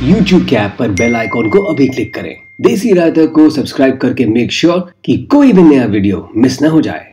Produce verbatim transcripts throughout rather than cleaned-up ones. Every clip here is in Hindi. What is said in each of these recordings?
यूट्यूब के ऐप पर बेल आइकॉन को अभी क्लिक करें। देसी रायता को सब्सक्राइब करके मेक श्योर कि कोई भी नया वीडियो मिस ना हो जाए।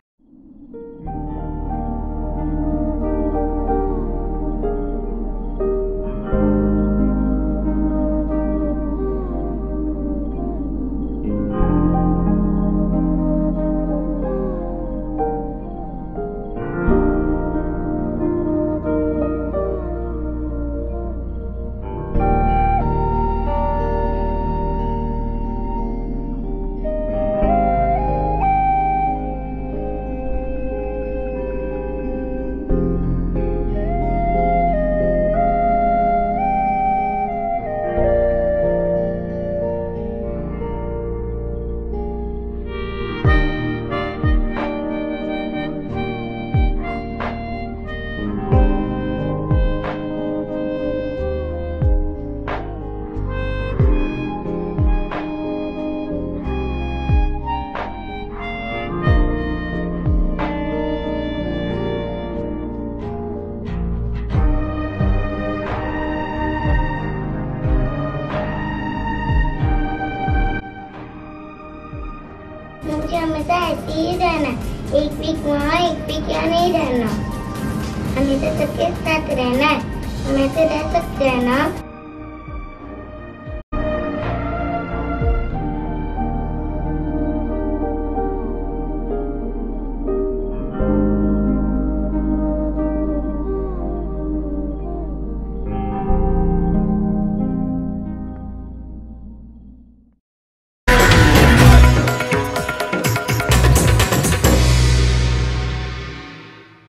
मुझे हमेशा ऐसे ही रहना, एक वीक वहाँ एक वीक यहाँ नहीं रहना, हमेशा सबके साथ रहना है, हम ऐसे रह सकते हैं ना।